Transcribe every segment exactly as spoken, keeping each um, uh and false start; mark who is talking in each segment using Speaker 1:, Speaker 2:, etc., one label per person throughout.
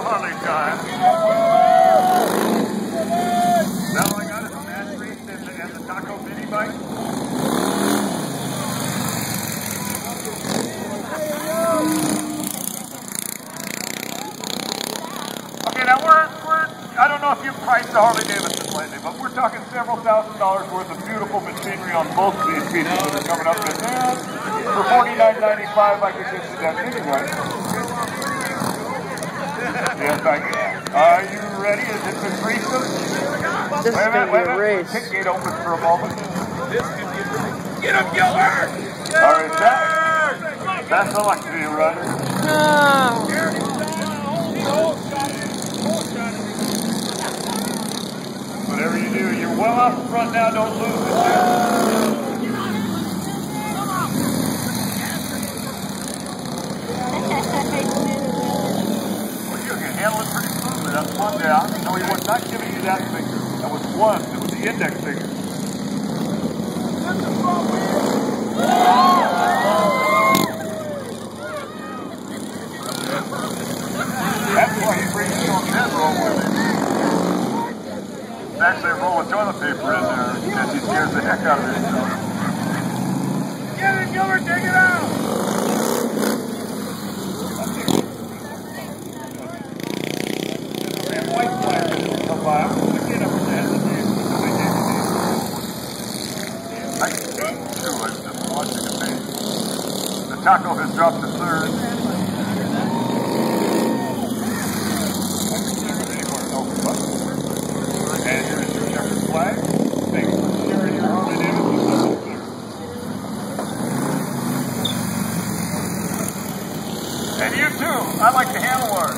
Speaker 1: the Harley time. Now all I got is a match race and the, and the taco mini bike. Okay, now we're, we're, I don't know if you've priced the Harley Davidson lately, but we're talking several thousand dollars worth of beautiful machinery on both of these pieces that are coming up. And for forty-nine ninety-five, I could get you that mini bike. Yes, I can. Are you ready? Is it been recent?
Speaker 2: This is going to be a race.
Speaker 1: Kick gate open for a moment.
Speaker 3: Get him, Gilbert!
Speaker 1: All right, that, that's the luck to you, runner.
Speaker 2: No.
Speaker 1: Whatever you do, you're well off the front now. Don't lose it. Well, you can handle it pretty smoothly. That's one down. No, he was not giving you that finger. That was one. It was the index finger. That's why he brings his own head roll with him. There's actually a roll of toilet paper in there because he scares the heck out of himself.
Speaker 3: Get it, Gilbert, take it out!
Speaker 1: And white flag come by. I'm going to get up with the head of the game. I can see too. I was just watching the thing. The taco has dropped to third. And here's your checkered flag. Thanks for sharing your Harley Davidson double clear. And you too. I like the handlebars.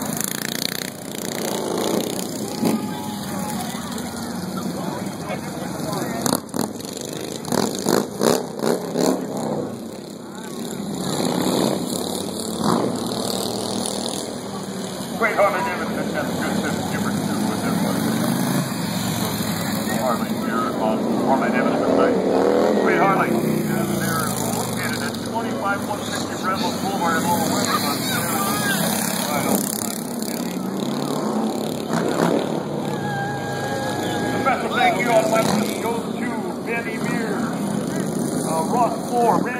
Speaker 1: Great Harley Davidson has a good sense of humor too with their Harley here on Harley Davidson site. Great Harley. And they're located at twenty-five one sixty Redwood Boulevard in Loma Linda. Right on. A special thank you on my list goes to Benny Mears, uh, Ross Moore,